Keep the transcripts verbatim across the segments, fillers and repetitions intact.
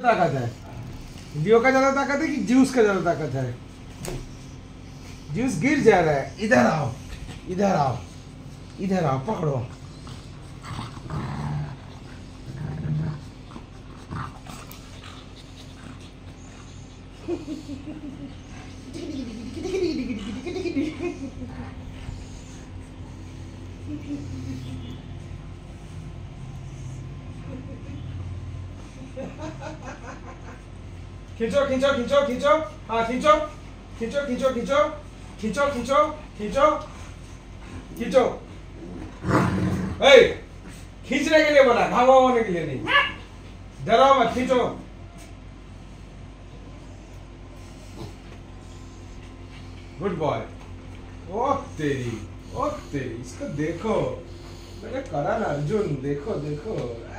ताकत है? लियो का ज्यादा ताकत है कि ज्यूस का ज्यादा ताकत है? ज्यूस गिर जा रहा है। इधर आओ, इधर आओ, इधर आओ, पकड़ो। खींचो खींचो खींचो खींचो, हाँ खींचो खींचो खींचो खींचो खींचो खींचो खींचो खींचो। ए, खींचने के लिए बोला, भागो होने के लिए नहीं। डरो मत, खींचो। Good boy. ओ तेरी, ओ तेरी, इसको देखो मेरे करण अर्जुन, देखो देखो।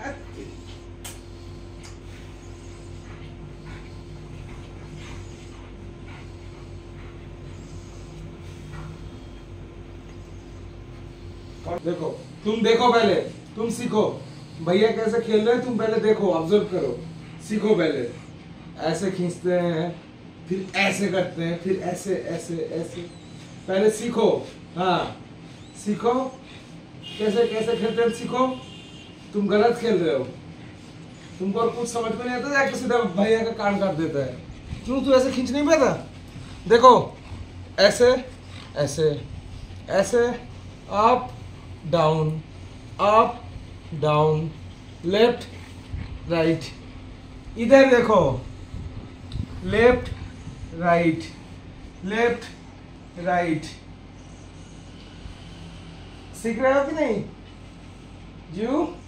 देखो, तुम देखो पहले, तुम सीखो भैया कैसे खेल रहे हैं, तुम पहले देखो, ऑब्जर्व करो, सीखो पहले। ऐसे खींचते हैं, फिर ऐसे करते हैं, फिर ऐसे ऐसे ऐसे, पहले सीखो। हाँ सीखो, कैसे कैसे खेलते हैं सीखो। तुम गलत खेल रहे हो, तुमको और कुछ समझ में नहीं आता, जाके सीधा भैया का कान काट देता है। क्यों तू ऐसे खींच नहीं पाता? देखो ऐसे ऐसे ऐसे, up down, up down, left right. इधर देखो, लेफ्ट राइट, लेफ्ट राइट। सीख रहे हो कि नहीं? जीव